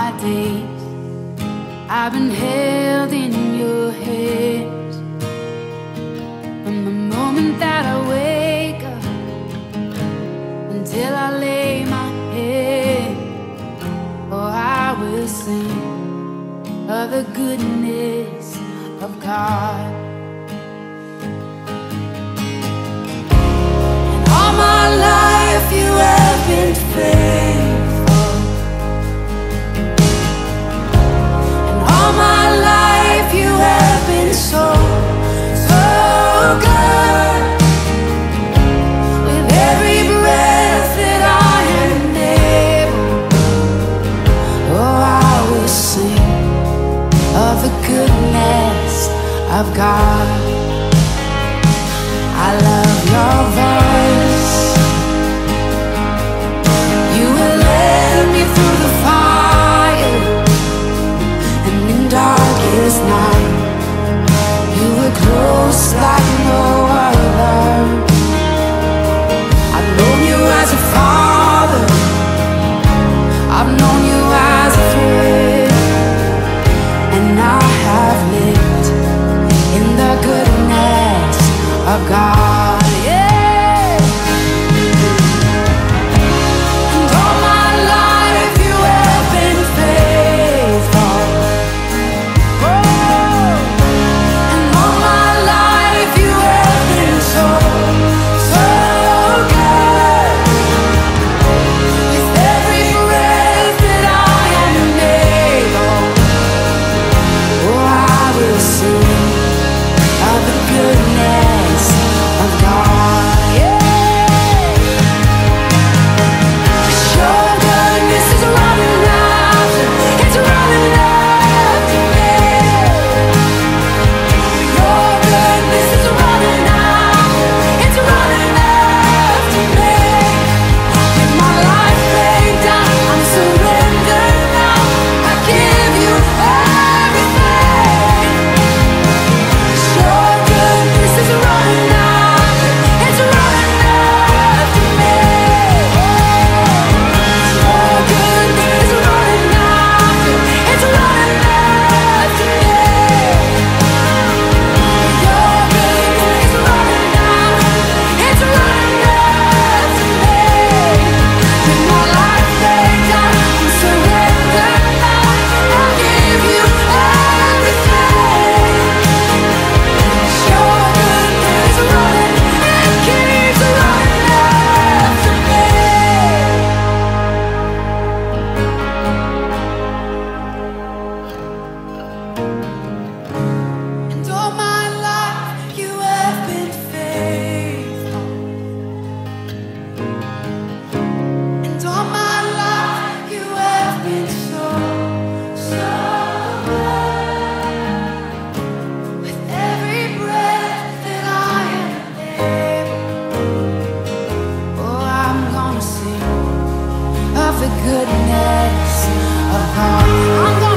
my days I've been held in your hands. From the moment that I wake up until I lay my head, oh, I will sing of the goodness of God. And all my life you have been faithful, and all my life you have been so, so good. With every breath that I am able, oh, I will sing of the goodness of God. I love your voice. You will lead me through the fire, and in darkest night you were close like no other. I've known you as a father, I've known you as a friend, and I have lived in the goodness of God, yeah. And all my life you have been faithful, oh. And all my life you have been so, so good. With every breath that I am able, oh, I will sing of the goodness of God, yeah. 'Cause your goodness is running after, it's running after me. Your goodness is running after, it's running after me. With my life laid down, I'm surrendered now. I give you everything. 'Cause your goodness is running after, it's running after me. Your goodness is running after, it's running after me. Your goodness is running after, it's running after me. With my life laid down, I'm surrendered now. I give you everything. Your goodness is running, it keeps running after me. And all my life you have been faithful, and all my life you have been so, so good. With every breath that I am able, oh, I'm gonna sing of the goodness of God.